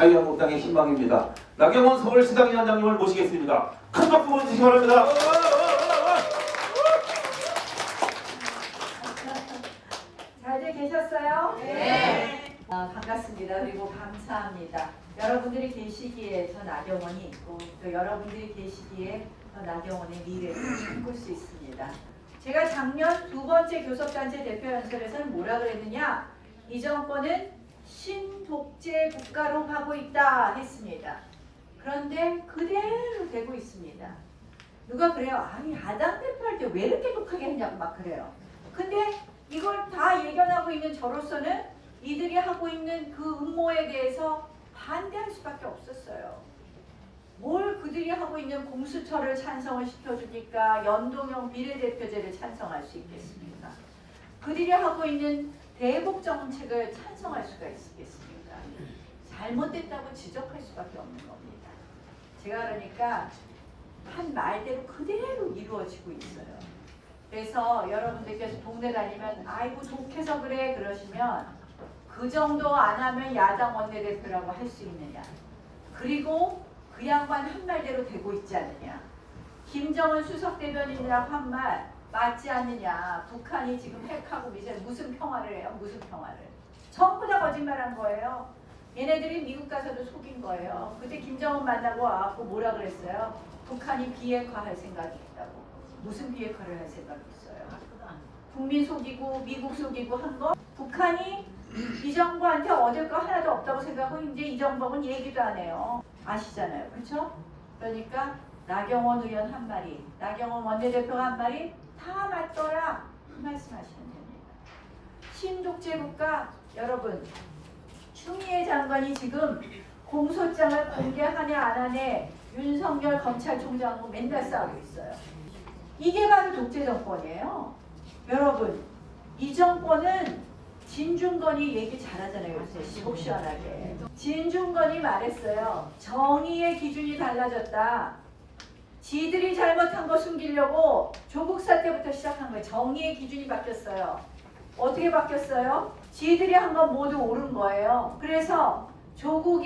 자유한국당의 신망입니다. 나경원 서울시당위원장님을 모시겠습니다. 큰 박수 보내주시기 바랍니다. 잘들 계셨어요? 네. 반갑습니다. 그리고 감사합니다. 여러분들이 계시기에 저 나경원이 있고 또 여러분들이 계시기에 저 나경원의 미래를 꿈꿀 수 있습니다. 제가 작년 두 번째 교섭단체 대표연설에서는 뭐라 그랬느냐? 이 정권은 신독재 국가로 가고 있다 했습니다. 그런데 그대로 되고 있습니다. 누가 그래요? 아니 야당 대표할 때 왜 이렇게 독하게 했냐고 막 그래요. 근데 이걸 다 예견하고 있는 저로서는 이들이 하고 있는 그 음모에 대해서 반대할 수밖에 없었어요. 뭘 그들이 하고 있는 공수처를 찬성을 시켜주니까 연동형 비례대표제를 찬성할 수 있겠습니까? 그들이 하고 있는 대북 정책을 찬성할 수가 있겠습니까? 잘못됐다고 지적할 수밖에 없는 겁니다. 제가 그러니까 한 말대로 그대로 이루어지고 있어요. 그래서 여러분들께서 동네 다니면 아이고 독해서 그래 그러시면 그 정도 안 하면 야당 원내대표라고 할 수 있느냐. 그리고 그 양반 한 말대로 되고 있지 않느냐. 김정은 수석대변인이라고 한 말 맞지 않느냐. 북한이 지금 핵하고 미사일 무슨 평화를 해요? 무슨 평화를. 전부 다 거짓말한 거예요. 얘네들이 미국 가서도 속인 거예요. 그때 김정은 만나고 와갖고 뭐라 그랬어요? 북한이 비핵화할 생각이 있다고. 무슨 비핵화를 할 생각이 있어요? 국민 속이고 미국 속이고 한 거? 북한이 이 정부한테 얻을 거 하나도 없다고 생각하고 이제 이 정부는 얘기도 안 해요. 아시잖아요. 그렇죠? 그러니까 나경원 의원 한 말이, 나경원 원내대표가 한 말이 다 맞더라. 그 말씀하시면 됩니다. 신독재 국가 여러분 추미애 장관이 지금 공소장을 공개하냐 안 하냐 윤석열 검찰총장하고 맨날 싸우고 있어요. 이게 바로 독재 정권이에요. 여러분 이 정권은 진중권이 얘기 잘하잖아요. 요새 시원하게. 진중권이 말했어요. 정의의 기준이 달라졌다. 지들이 잘못한 거 숨기려고 조국 사태부터 시작한 거예요. 정의의 기준이 바뀌었어요. 어떻게 바뀌었어요? 지들이 한 건 모두 옳은 거예요. 그래서 조국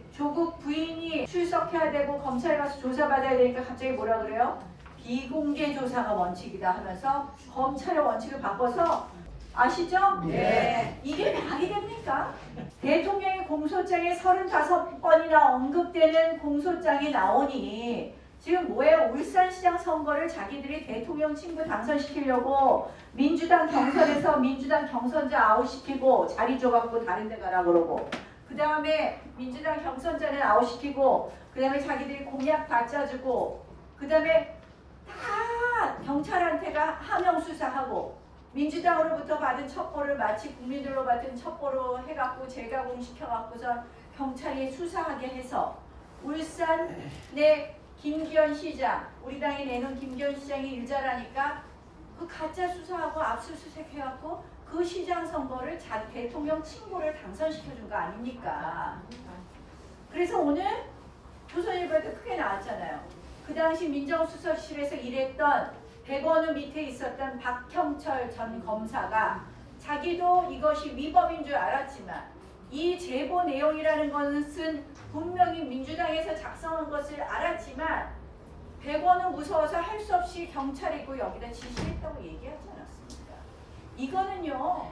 부인이 출석해야 되고 검찰에 가서 조사받아야 되니까 갑자기 뭐라 그래요? 비공개 조사가 원칙이다 하면서 검찰의 원칙을 바꿔서 아시죠? 네. 이게 말이 됩니까? 대통령의 공소장에 35번이나 언급되는 공소장이 나오니 지금 뭐예요? 울산시장 선거를 자기들이 대통령 친구 당선시키려고 민주당 경선에서 민주당 경선자 아웃시키고 자리 줘갖고 다른 데 가라 그러고 그 다음에 민주당 경선자는 아웃시키고 그 다음에 자기들이 공약 다 짜주고 그 다음에 다 경찰한테가 하명 수사하고 민주당으로부터 받은 첩보를 마치 국민들로 받은 첩보로 해갖고 재가공시켜갖고서 경찰이 수사하게 해서 울산 내 김기현 시장, 우리 당이 내놓은 김기현 시장이 일 잘하니까 그 가짜 수사하고 압수수색 해갖고 그 시장 선거를 대통령 친구를 당선시켜준 거 아닙니까? 그래서 오늘 조선일보에도 크게 나왔잖아요. 그 당시 민정수석실에서 일했던 백원우 밑에 있었던 박형철 전 검사가 자기도 이것이 위법인 줄 알았지만 이 제보 내용이라는 것은 분명히 민주당에서 작성한 것을 알았지만 백원우 무서워서 할 수 없이 경찰이고 여기다 지시했다고 얘기하지 않았습니까? 이거는요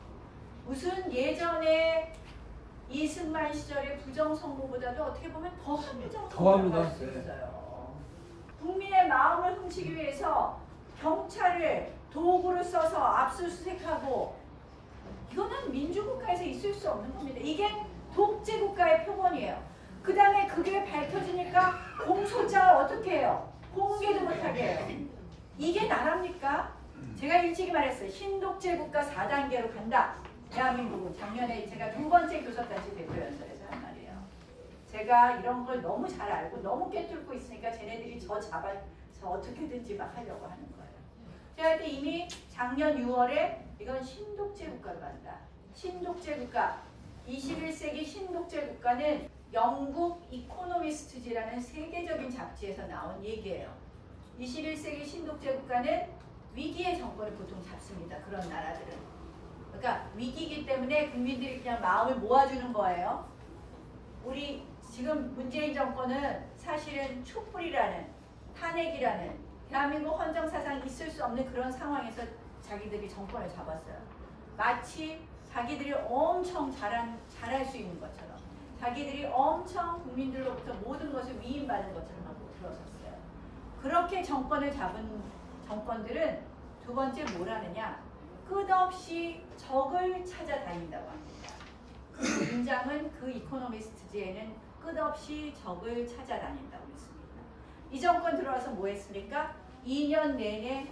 무슨 예전에 이승만 시절의 부정선거보다도 어떻게 보면 더 합리적으로 할 수 있어요. 국민의 마음을 훔치기 위해서 경찰을 도구로 써서 압수수색하고 이거는 민주국가에서 있을 수 없는 겁니다. 이게 독재국가의 표본이에요. 그 다음에 그게 밝혀지니까 공소장을 어떻게 해요? 공개도 못하게 해요. 이게 나랍니까? 제가 일찍이 말했어요. 신독재국가 4단계로 간다. 대한민국은 작년에 제가 두 번째 교섭단체 대표연설에서 한 말이에요. 제가 이런 걸 너무 잘 알고 너무 꿰뚫고 있으니까 쟤네들이 저 어떻게든지 막 하려고 하는 거예요. 제가 그때 이미 작년 6월에 이건 신독재 국가로 간다. 신독재 국가, 21세기 신독재 국가는 영국 이코노미스트지라는 세계적인 잡지에서 나온 얘기예요. 21세기 신독재 국가는 위기의 정권을 보통 잡습니다. 그런 나라들은. 그러니까 위기이기 때문에 국민들이 그냥 마음을 모아주는 거예요. 우리 지금 문재인 정권은 사실은 촛불이라는 탄핵이라는 대한민국 헌정사상 있을 수 없는 그런 상황에서 자기들이 정권을 잡았어요. 마치 자기들이 엄청 잘할 수 있는 것처럼 자기들이 엄청 국민들로부터 모든 것을 위임받은 것처럼 하고 들어섰어요. 그렇게 정권을 잡은 정권들은 두 번째 뭘 하느냐? 끝없이 적을 찾아다닌다고 합니다. 그 문장은 그 이코노미스트지에는 끝없이 적을 찾아다닌다고 했습니다. 이 정권 들어와서 뭐 했습니까? 2년 내내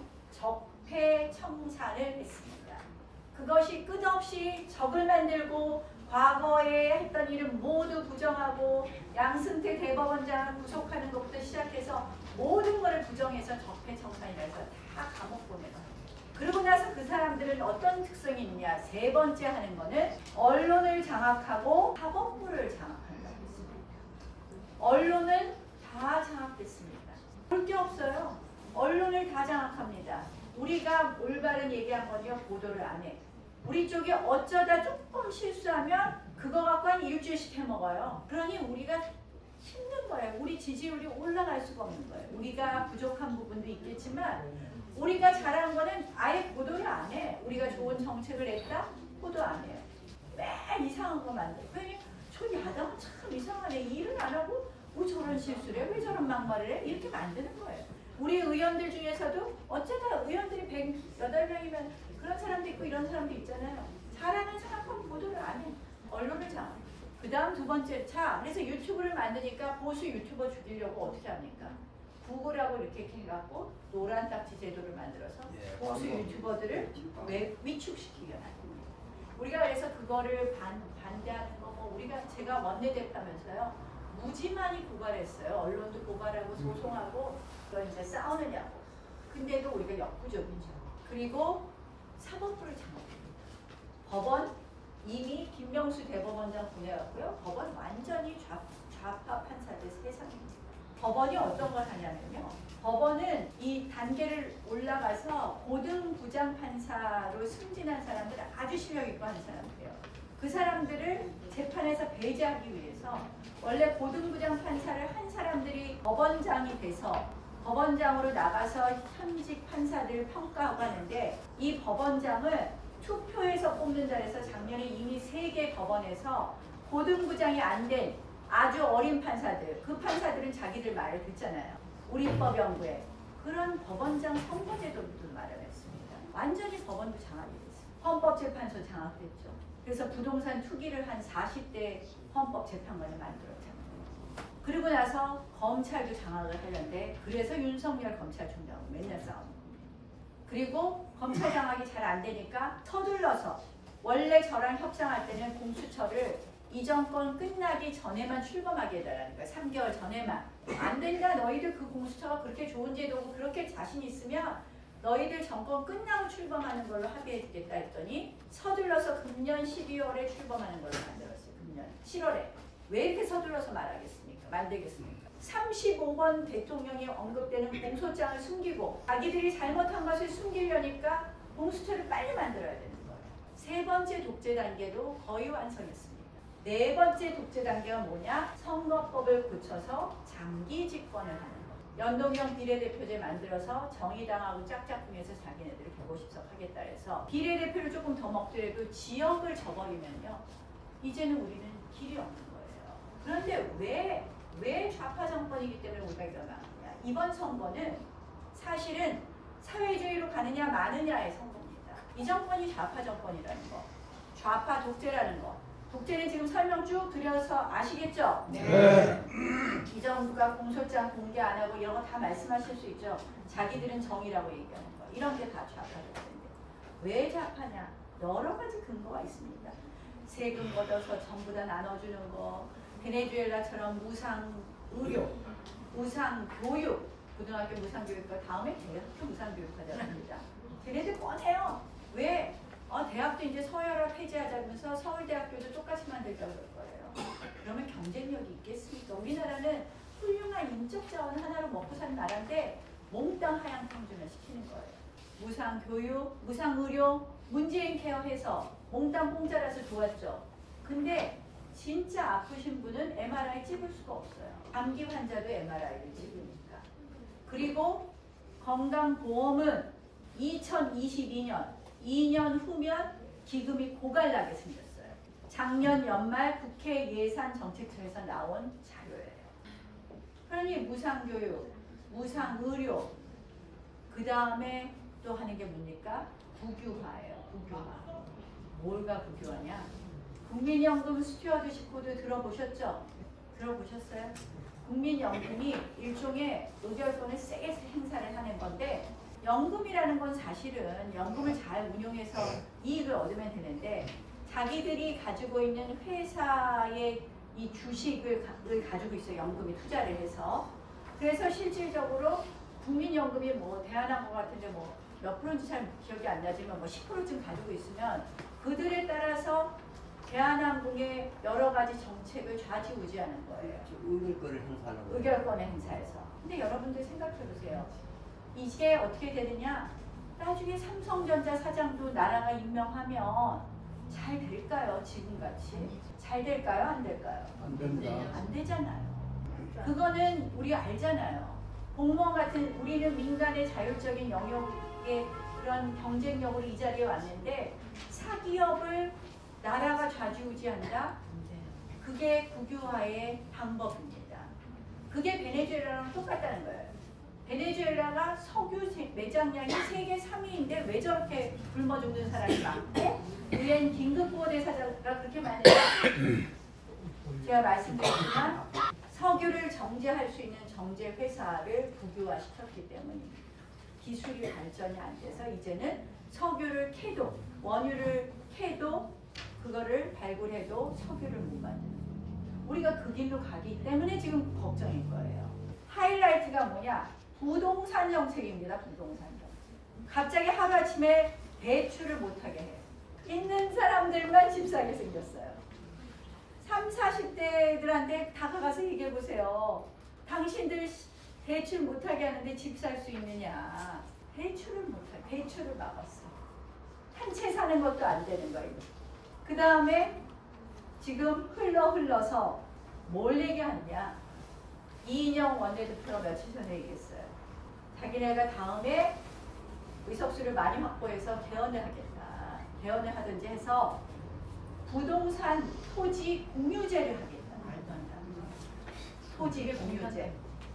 적폐청산을 했습니다. 그것이 끝없이 적을 만들고 과거에 했던 일은 모두 부정하고 양승태 대법원장을 구속하는 것부터 시작해서 모든 것을 부정해서 적폐청산이라 해서 다 감옥 보내요. 그러고 나서 그 사람들은 어떤 특성이 있냐? 세 번째 하는 거는 언론을 장악하고 사법부를 장악한다고 했습니다. 언론은 다 장악됐습니다. 볼 게 없어요. 언론을 다 장악합니다. 우리가 올바른 얘기한 거니요 보도를 안 해. 우리 쪽이 어쩌다 조금 실수하면 그거 갖고 한 일주일씩 해먹어요. 그러니 우리가 힘든 거예요. 우리 지지율이 올라갈 수가 없는 거예요. 우리가 부족한 부분도 있겠지만 우리가 잘하는 거는 아예 보도를 안 해. 우리가 좋은 정책을 냈다? 보도 안 해요. 매일 이상한 거 만들고. 그러니 저 야당은 참 이상하네. 일은 안 하고 뭐 저런 실수를 해? 왜 저런 막말을 해? 이렇게 만드는 거예요. 우리 의원들 중에서도 어쩌다 의원들이 108명이면 그런 사람도 있고 이런 사람도 있잖아요. 잘하는 사람은 보도를 안 해. 언론을 장악해. 그 다음 두 번째 차. 그래서 유튜브를 만드니까 보수 유튜버 죽이려고 어떻게 합니까? 구글하고 이렇게 해갖고 노란 딱지 제도를 만들어서 보수 유튜버들을 위축시키게 합니다. 우리가 그래서 그거를 반대하는 거 뭐 우리가 제가 원내대표하면서요 무지만이 고발했어요. 언론도 고발하고 소송하고 그걸 이제 싸우느냐고. 근데도 우리가 역부족이죠. 그리고 사법부를 장악합니다. 법원 이미 김명수 대법원장 보내왔고요. 법원 완전히 좌파 판사들 세상입니다. 법원이 어떤 걸 하냐면요. 법원은 이 단계를 올라가서 고등부장 판사로 승진한 사람들 아주 실력 있고 하는 사람들이에요. 그 사람들을 재판에서 배제하기 위해서 원래 고등부장 판사를 한 사람들이 법원장이 돼서 법원장으로 나가서 현직 판사들을 평가하고 하는데 이 법원장을 투표에서 뽑는다 해서 작년에 이미 3개 법원에서 고등부장이 안 된 아주 어린 판사들, 그 판사들은 자기들 말을 듣잖아요. 우리법연구에 그런 법원장 선거제도도 마련했습니다. 완전히 법원도 장악이 됐어요. 헌법재판소 장악됐죠. 그래서 부동산 투기를 한 40대 헌법재판관을 만들었잖아요. 그리고 나서 검찰도 장악을 하려는데 그래서 윤석열 검찰총장하고 맨날 싸우는 겁니다. 그리고 검찰 장악이 잘 안 되니까 서둘러서 원래 저랑 협상할 때는 공수처를 이 정권 끝나기 전에만 출범하게 해달라는 거예요. 3개월 전에만. 안 된다. 너희들 그 공수처가 그렇게 좋은 제도고 그렇게 자신 있으면 너희들 정권 끝나고 출범하는 걸로 합의해주겠다 했더니 서둘러서 금년 12월에 출범하는 걸로 만들었어요. 금년 7월에. 왜 이렇게 서둘러서 말하겠습니까? 만들겠습니까? 35번 대통령이 언급되는 공소장을 숨기고 자기들이 잘못한 것을 숨기려니까 공수처를 빨리 만들어야 되는 거예요. 세 번째 독재 단계도 거의 완성했습니다. 네 번째 독재 단계가 뭐냐? 선거법을 고쳐서 장기 집권을 하는 거. 연동형 비례대표제 만들어서 정의당하고 짝짝꿍해서 자기네들이 150석 하겠다 해서 비례대표를 조금 더 먹더라도 지역을 져버리면요. 이제는 우리는 길이 없는 거예요. 그런데 왜 좌파 정권이기 때문에 우리가 일어나느냐. 이번 선거는 사실은 사회주의로 가느냐 마느냐의 선거입니다. 이 정권이 좌파 정권이라는 거. 좌파 독재라는 거. 독재는 지금 설명 쭉 드려서 아시겠죠? 네. 이 정부가 공소장 공개 안 하고 이런 거 다 말씀하실 수 있죠. 자기들은 정의라고 얘기하는 거. 이런 게 다 좌파 독재인데. 왜 좌파냐? 여러 가지 근거가 있습니다. 세금 걷어서 전부 다 나눠주는 거. 베네수엘라처럼 무상 의료, 무상 교육, 고등학교 무상 교육과 다음에 대학교 무상 교육하자고 합니다. 걔네들 뻔해요. 왜? 대학도 이제 서열화 폐지하자면서 서울대학교도 똑같이 만들자고 그럴 거예요. 그러면 경쟁력이 있겠습니까? 우리나라는 훌륭한 인적 자원 하나로 먹고 사는 나라인데 몽땅 하향 평준화 시키는 거예요. 무상 교육, 무상 의료, 문재인 케어해서 몽땅 공짜라서 좋았죠. 근데 진짜 아프신 분은 MRI 찍을 수가 없어요. 감기 환자도 MRI를 찍으니까. 그리고 건강보험은 2022년 2년 후면 기금이 고갈나게 생겼어요. 작년 연말 국회 예산정책처에서 나온 자료예요. 그러니 무상교육, 무상의료, 그 다음에 또 하는 게 뭡니까? 국유화예요. 국유화. 뭘가 국유화냐? 국민연금 스튜어드십 코드 들어보셨죠? 들어보셨어요? 국민연금이 일종의 의결권을 세게 행사를 하는 건데, 연금이라는 건 사실은 연금을 잘 운용해서 이익을 얻으면 되는데, 자기들이 가지고 있는 회사의 이 주식을 가지고 있어요. 연금이 투자를 해서. 그래서 실질적으로 국민연금이 뭐 대한항공 같은데 뭐 몇 프로인지 잘 기억이 안 나지만 뭐 10%쯤 가지고 있으면 그들에 따라서 대한항공의 여러 가지 정책을 좌지우지하는 거예요. 의결권을 행사하는 거예요. 의결권의 행사에서. 근데 여러분들 생각해 보세요. 이게 어떻게 되느냐? 나중에 삼성전자 사장도 나라가 임명하면 잘 될까요? 지금같이? 잘 될까요? 안 될까요? 안 됩니다. 안 되잖아요. 그거는 우리 알잖아요. 공무원 같은 우리는 민간의 자율적인 영역의 그런 경쟁력으로 이 자리에 왔는데 사기업을 나라가 좌지우지한다? 그게 국유화의 방법입니다. 그게 베네수엘라랑 똑같다는 거예요. 베네수엘라가 석유 매장량이 세계 3위인데 왜 저렇게 굶어 죽는 사람이 많고 유엔 긴급구호대사자가 그렇게 많은지 제가 말씀드렸지만 석유를 정제할 수 있는 정제 회사를 국유화시켰기 때문입니다. 기술이 발전이 안 돼서 이제는 석유를 캐도 원유를 캐도 그거를 발굴해도 석유를 못 만드는 거예요. 우리가 그 길로 가기 때문에 지금 걱정인 거예요. 하이라이트가 뭐냐? 부동산 정책입니다. 부동산 정책. 갑자기 하루아침에 대출을 못하게 해요. 있는 사람들만 집 사게 생겼어요. 30, 40대들한테 다가가서 얘기해보세요. 당신들 대출 못하게 하는데 집 살 수 있느냐. 대출을 못하게, 대출을 막았어. 한 채 사는 것도 안 되는 거예요. 그 다음에 지금 흘러서 뭘 얘기하느냐. 이인영 원내대표가 며칠 전에 얘기했어요. 자기네가 다음에 의석수를 많이 확보해서 개헌을 하겠다. 개헌을 하든지 해서 부동산 토지 공유제를 하겠다. 말도 안 돼. 토지를 공유제.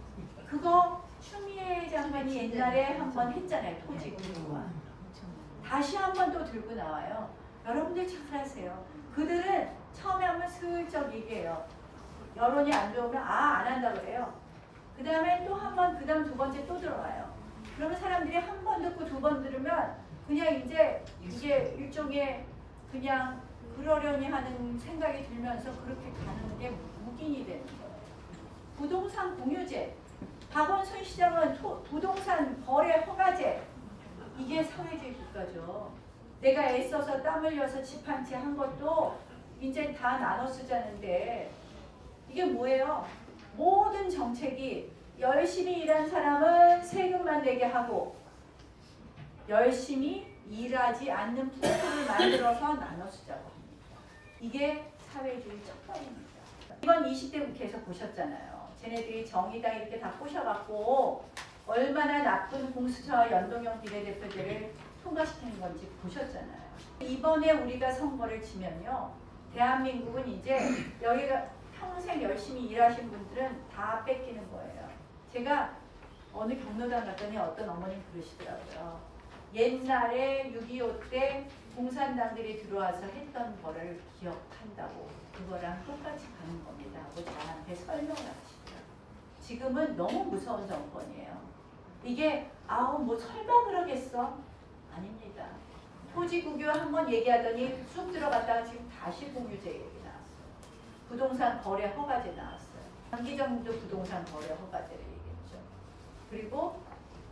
그거 추미애 장관이 옛날에 한번 했잖아요. 토지 공유화. 다시 한번 또 들고 나와요. 여러분들 잘 아세요. 그들은 처음에 한번 슬쩍 얘기해요. 여론이 안 좋으면 안 한다 그래요. 그 다음에 또 한 번, 그 다음 두 번째 또 들어와요. 그러면 사람들이 한 번 듣고 두 번 들으면 그냥 이제 이게 일종의 그냥 그러려니 하는 생각이 들면서 그렇게 가는 게 묵인이 되는 거예요. 부동산 공유제. 박원순 시장은 부동산 거래 허가제. 이게 사회주의 국가죠. 내가 애써서 땀 흘려서 집 한 채 한 것도 이제 다 나눠 쓰자는데 이게 뭐예요? 모든 정책이 열심히 일한 사람은 세금만 내게 하고 열심히 일하지 않는 부분을 만들어서 나눠 쓰자고 합니다. 이게 사회주의 척박입니다. 이번 20대 국회에서 보셨잖아요. 쟤네들이 정의당 이렇게 다 꼬셔갖고 얼마나 나쁜 공수처와 연동형 비례대표제를 통과시키는 건지 보셨잖아요. 이번에 우리가 선거를 지면요. 대한민국은 이제 여기가 평생 열심히 일하신 분들은 다 뺏기는 거예요. 제가 어느 경로당 갔더니 어떤 어머님 그러시더라고요. 옛날에 6.25 때 공산당들이 들어와서 했던 거를 기억한다고 그거랑 똑같이 가는 겁니다 하고 저한테 설명을 하시더라고요. 지금은 너무 무서운 정권이에요. 이게 뭐 설마 그러겠어? 아닙니다. 토지 국유 한번 얘기하더니 쑥 들어갔다가 지금 다시 공유제 얘기 나왔어요. 부동산 거래 허가제 나왔어요. 장기정도 부동산 거래 허가제를 얘기했죠. 그리고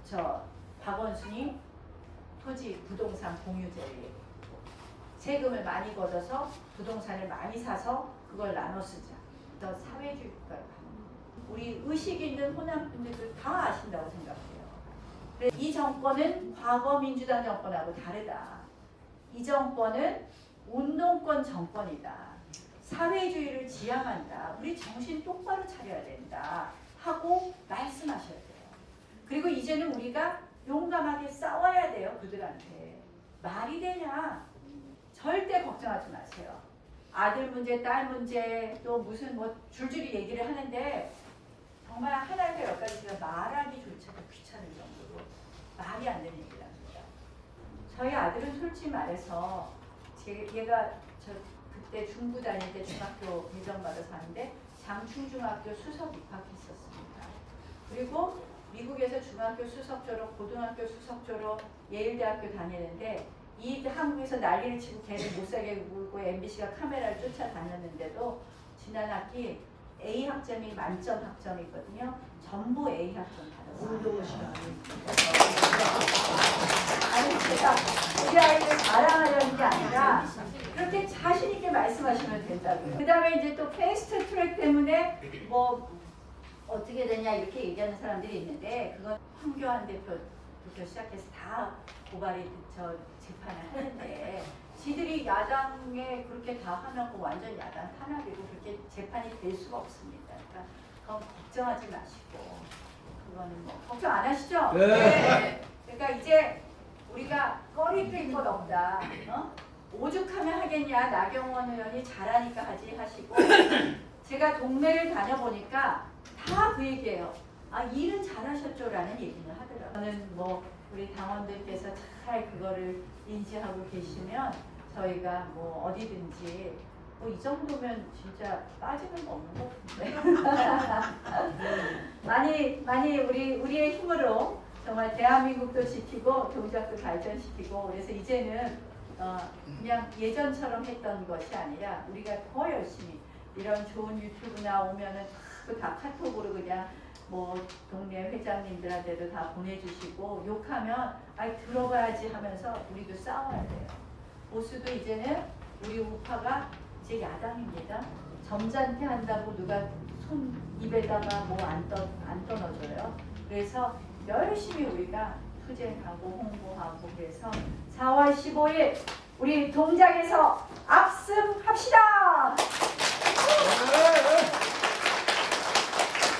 박원순이 토지 부동산 공유제를 얘기했고 세금을 많이 걷어서 부동산을 많이 사서 그걸 나눠 쓰자. 더 사회주의 국가로 가는 거예요. 우리 의식 있는 호남 분들도 다 아신다고 생각해요. 이 정권은 과거 민주당 정권하고 다르다. 이 정권은 운동권 정권이다. 사회주의를 지향한다. 우리 정신 똑바로 차려야 된다. 하고 말씀하셔야 돼요. 그리고 이제는 우리가 용감하게 싸워야 돼요. 그들한테. 말이 되냐? 절대 걱정하지 마세요. 아들 문제, 딸 문제, 또 무슨 뭐 줄줄이 얘기를 하는데 정말 하나에서 열까지 제가 말하기조차도 귀찮은 정도로 말이 안 되는 얘기를 합니다. 저희 아들은 솔직히 말해서 얘가 저 그때 중부 다닐 때 중학교 배정받아서 하는데 장충중학교 수석 입학했었습니다. 그리고 미국에서 중학교 수석 졸업, 고등학교 수석 졸업, 예일대학교 다니는데 이 한국에서 난리를 치고 걔를 못살게 굴고 MBC가 카메라를 쫓아다녔는데도 지난 학기 A 학점이 만점 학점이 있거든요. 전부 A 학점 받았어요. 아니 제가 우리 아이를 자랑하려는 게 아니라 그렇게 자신 있게 말씀하시면 된다고요. 그 다음에 이제 또 패스트 트랙 때문에 뭐 어떻게 되냐 이렇게 얘기하는 사람들이 있는데 그건 황교안 대표부터 시작해서 다 고발이 저 재판을 하는데 지들이 야당에 그렇게 다 하면 그 완전 야당 탄압이고 그렇게 재판이 될 수가 없습니다. 그러니까 그건 걱정하지 마시고 그거는 뭐 걱정 안 하시죠? 네. 그러니까 이제 우리가 꺼리 낄 것 없다. 오죽하면 하겠냐. 나경원 의원이 잘하니까 하지 하시고 제가 동네를 다녀보니까 다 그 얘기예요. 아 일은 잘하셨죠라는 얘기는 하더라고요. 저는 뭐 우리 당원들께서 잘 그거를 인지하고 계시면 저희가 뭐 어디든지 뭐 이 정도면 진짜 빠지는 거 없는 것 같은데 많이 우리의 힘으로 정말 대한민국도 지키고 동작도 발전시키고 그래서 이제는 그냥 예전처럼 했던 것이 아니라 우리가 더 열심히 이런 좋은 유튜브나 오면은 다 카톡으로 그냥 뭐 동네 회장님들한테도 다 보내주시고 욕하면 아이 들어가야지 하면서 우리도 싸워야 돼요. 보수도 이제는 우리 우파가 이제 야당입니다. 점잖게 한다고 누가 손 입에다가 뭐 안 떠넣어줘요. 그래서 열심히 우리가 투쟁하고 홍보하고 그래서 4월 15일 우리 동작에서 압승합시다.